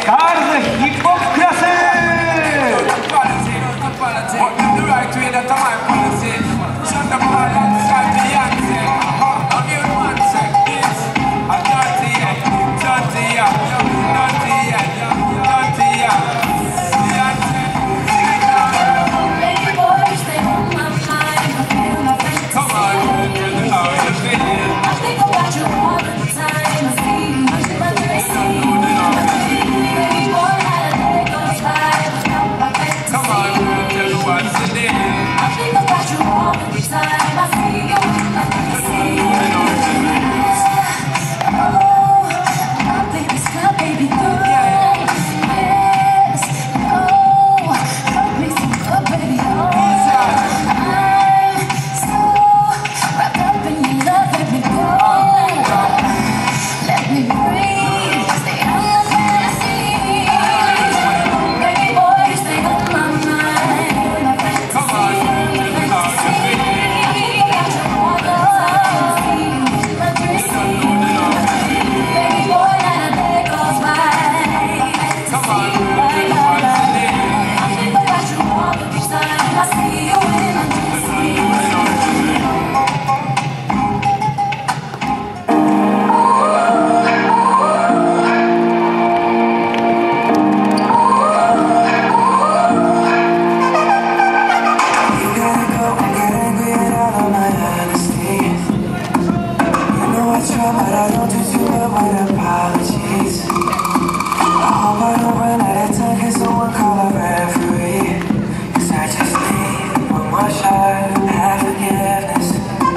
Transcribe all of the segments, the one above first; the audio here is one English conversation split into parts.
ガールズヒップホップクラス。 But I don't do too well with apologies. I hope I don't run out of time. Can someone call a referee? 'Cause I just need one more shot at forgiveness.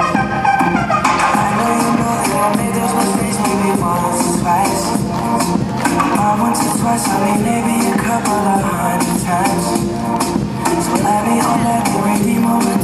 I know you know that I made those mistakes maybe once or twice. Once or twice, I mean maybe a couple of 100 times. So let me redeem over